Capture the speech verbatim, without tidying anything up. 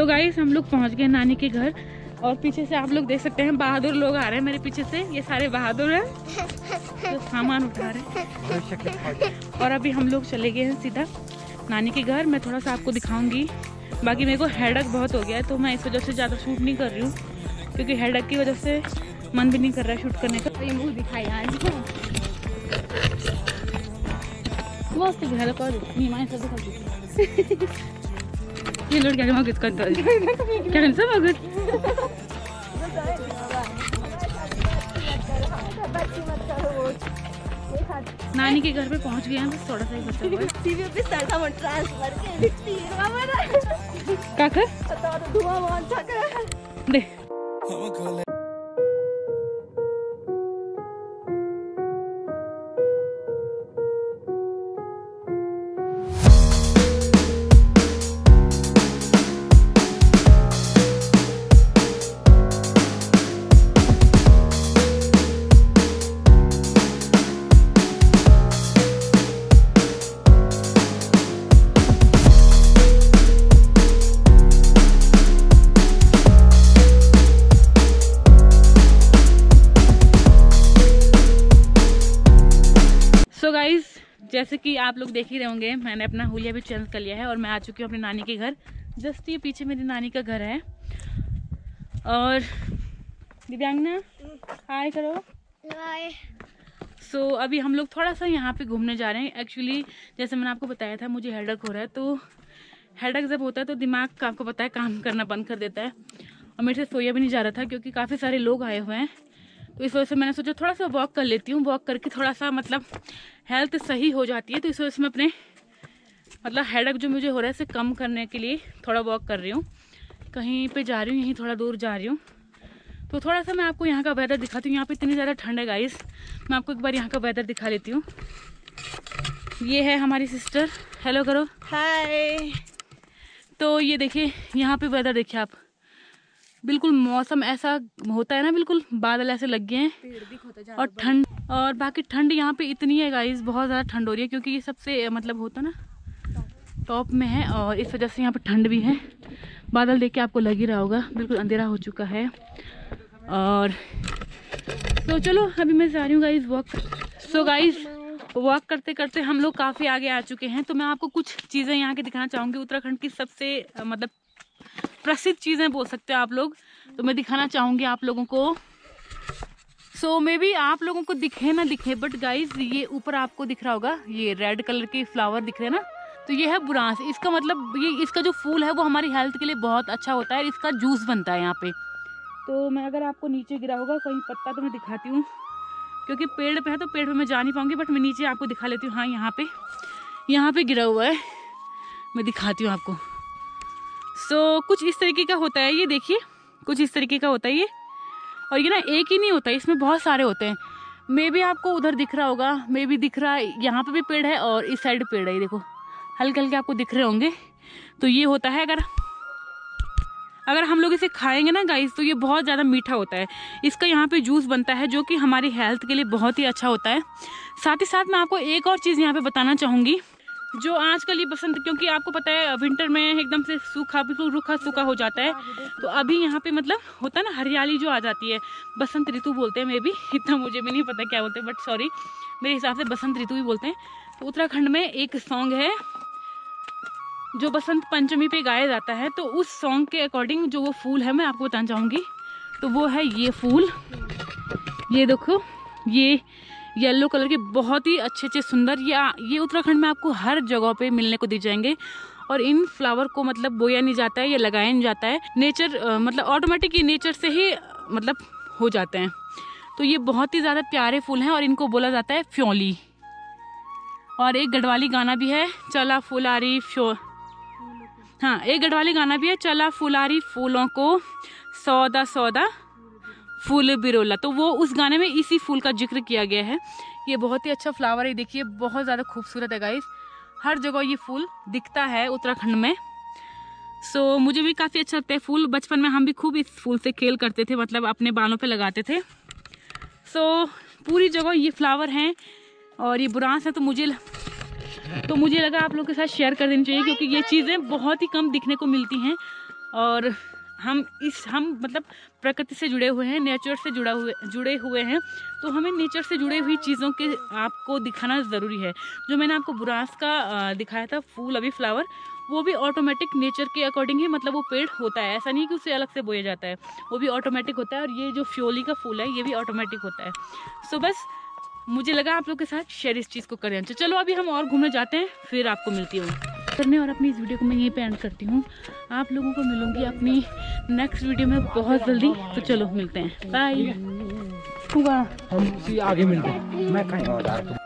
So guys हम लोग पहुंच गए नानी के घर और पीछे से आप लोग देख सकते हैं बहादुर लोग आ रहे हैं मेरे पीछे से। ये सारे बहादुर हैं तो सामान उठा रहे हैं। और अभी हम लोग चले गए हैं सीधा नानी के घर। मैं थोड़ा सा आपको दिखाऊंगी। बाकी मेरे को हेडेक बहुत हो गया है तो मैं इस वजह से ज़्यादा शूट नहीं कर रही हूँ, क्योंकि हेडेक की वजह से मन भी नहीं कर रहा है शूट करने का। तो ये मुँह दिखाई आज ये लोग क्या मगज करता है क्या करना सब मगज। नानी के घर पे पहुंच गए हैं, बस थोड़ा सा ही बचा हुआ है। दे गाइस जैसे कि आप लोग देख ही रहे होंगे, मैंने अपना हुलिया भी चेंज कर लिया है और मैं आ चुकी हूँ अपनी नानी के घर। जस्ट ये पीछे मेरी नानी का घर है। और दिव्यांगना हाय करो। हाय। सो so, अभी हम लोग थोड़ा सा यहाँ पे घूमने जा रहे हैं। एक्चुअली जैसे मैंने आपको बताया था मुझे हेडेक हो रहा है, तो हेडेक जब होता है तो दिमाग का आपको पता है काम करना बंद कर देता है और मेरे से सोया भी नहीं जा रहा था क्योंकि काफ़ी सारे लोग आए हुए हैं। तो इस वजह से मैंने सोचा थोड़ा सा वॉक कर लेती हूँ। वॉक करके थोड़ा सा मतलब हेल्थ सही हो जाती है, तो इस वजह से मैं अपने मतलब हेडेक जो मुझे हो रहा है इसे कम करने के लिए थोड़ा वॉक कर रही हूँ। कहीं पे जा रही हूँ, यहीं थोड़ा दूर जा रही हूँ। तो थोड़ा सा मैं आपको यहाँ का वेदर दिखाती हूँ। यहाँ पे इतनी ज़्यादा ठंड है गाइस, मैं आपको एक बार यहाँ का वेदर दिखा लेती हूँ। ये है हमारी सिस्टर, हेलो करो। हाय। तो ये देखिए यहाँ पे वेदर देखिए आप, बिल्कुल मौसम ऐसा होता है ना, बिल्कुल बादल ऐसे लग गए हैं और ठंड। और बाकी ठंड यहाँ पे इतनी है गाइस, बहुत ज़्यादा ठंड हो रही है क्योंकि ये सबसे मतलब होता ना टॉप में है और इस वजह से यहाँ पे ठंड भी है। बादल देख के आपको लग ही रहा होगा, बिल्कुल अंधेरा हो चुका है। और तो चलो अभी मैं जा रही हूँ guys walk. So guys walk करते करते हम लोग काफ़ी आगे आ चुके हैं। तो मैं आपको कुछ चीज़ें यहाँ की दिखाना चाहूँगी, उत्तराखंड की सबसे मतलब प्रसिद्ध चीज़ें बोल सकते हो आप लोग, तो मैं दिखाना चाहूँगी आप लोगों को। सो मे बी आप लोगों को दिखे ना दिखे, बट गाइज ये ऊपर आपको दिख रहा होगा, ये रेड कलर के फ्लावर दिख रहे हैं ना, तो ये है बुरांस। इसका मतलब ये इसका जो फूल है वो हमारी हेल्थ के लिए बहुत अच्छा होता है। इसका जूस बनता है यहाँ पे। तो मैं अगर आपको नीचे गिरा होगा कहीं पत्ता तो मैं दिखाती हूँ, क्योंकि पेड़ पे है तो पेड़ पे मैं जा नहीं पाऊँगी, बट मैं नीचे आपको दिखा लेती हूँ। हाँ यहाँ पे यहाँ पे गिरा हुआ है, मैं दिखाती हूँ आपको। सो so, कुछ इस तरीके का होता है, ये देखिए कुछ इस तरीके का होता है ये। और ये ना एक ही नहीं होता है, इसमें बहुत सारे होते हैं। मे भी आपको उधर दिख रहा होगा, मे भी दिख रहा है, यहाँ पे भी पेड़ है और इस साइड पेड़ है, ये देखो हल्के हल्के आपको दिख रहे होंगे। तो ये होता है, अगर अगर हम लोग इसे खाएंगे ना गाइस तो ये बहुत ज़्यादा मीठा होता है। इसका यहाँ पे जूस बनता है जो कि हमारी हेल्थ के लिए बहुत ही अच्छा होता है। साथ ही साथ मैं आपको एक और चीज़ यहाँ पे बताना चाहूँगी, जो आजकल ये बसंत, क्योंकि आपको पता है विंटर में एकदम से सूखा बिल्कुल रूखा सूखा हो जाता है, तो अभी यहाँ पे मतलब होता है ना हरियाली जो आ जाती है, बसंत ऋतु बोलते हैं। मे भी इतना मुझे भी नहीं पता क्या बोलते हैं, बट सॉरी मेरे हिसाब से बसंत ऋतु ही बोलते हैं। तो उत्तराखंड में एक सॉन्ग है जो बसंत पंचमी पे गाया जाता है, तो उस सॉन्ग के अकॉर्डिंग जो वो फूल है मैं आपको बताना चाहूँगी। तो वो है ये फूल, ये देखो ये येलो कलर के बहुत ही अच्छे अच्छे सुंदर, या ये उत्तराखंड में आपको हर जगह पे मिलने को दिख जाएंगे। और इन फ्लावर को मतलब बोया नहीं जाता है या लगाया नहीं जाता है, नेचर आ, मतलब ऑटोमेटिक ये नेचर से ही मतलब हो जाते हैं। तो ये बहुत ही ज़्यादा प्यारे फूल हैं और इनको बोला जाता है फ्योली। और एक गढ़वाली गाना भी है, चला फुलारी फ्यो हाँ एक गढ़वाली गाना भी है, चला फुलारी फूलों को सौदा सौदा फूल बिरोला। तो वो उस गाने में इसी फूल का जिक्र किया गया है। ये बहुत ही अच्छा फ्लावर है, देखिए बहुत ज़्यादा खूबसूरत है गाइस। हर जगह ये फूल दिखता है उत्तराखंड में। सो so, मुझे भी काफ़ी अच्छा लगता है फूल। बचपन में हम भी खूब इस फूल से खेल करते थे, मतलब अपने बालों पे लगाते थे। सो so, पूरी जगह ये फ्लावर हैं और ये बुरांस है, तो मुझे तो मुझे लगा आप लोगों के साथ शेयर कर देनी चाहिए, क्योंकि ये चीज़ें बहुत ही कम दिखने को मिलती हैं और हम इस हम मतलब प्रकृति से जुड़े हुए हैं, नेचर से जुड़ा हुए जुड़े हुए हैं, तो हमें नेचर से जुड़े हुई चीज़ों के आपको दिखाना ज़रूरी है। जो मैंने आपको बुरांस का दिखाया था फूल, अभी फ्लावर, वो भी ऑटोमेटिक नेचर के अकॉर्डिंग ही मतलब वो पेड़ होता है, ऐसा नहीं कि उसे अलग से बोया जाता है, वो भी ऑटोमेटिक होता है। और ये जो फ्योली का फूल है ये भी ऑटोमेटिक होता है। सो बस मुझे लगा आप लोग के साथ शेयर इस चीज़ को करें। तो चलो अभी हम और घूमने जाते हैं, फिर आपको मिलती हूँ करने। और अपनी इस वीडियो को मैं यहीं पे एंड करती हूँ। आप लोगों को मिलूंगी अपनी नेक्स्ट वीडियो में बहुत जल्दी। तो चलो मिलते हैं, बाय। हम आगे मिलते हैं। मैं कहीं और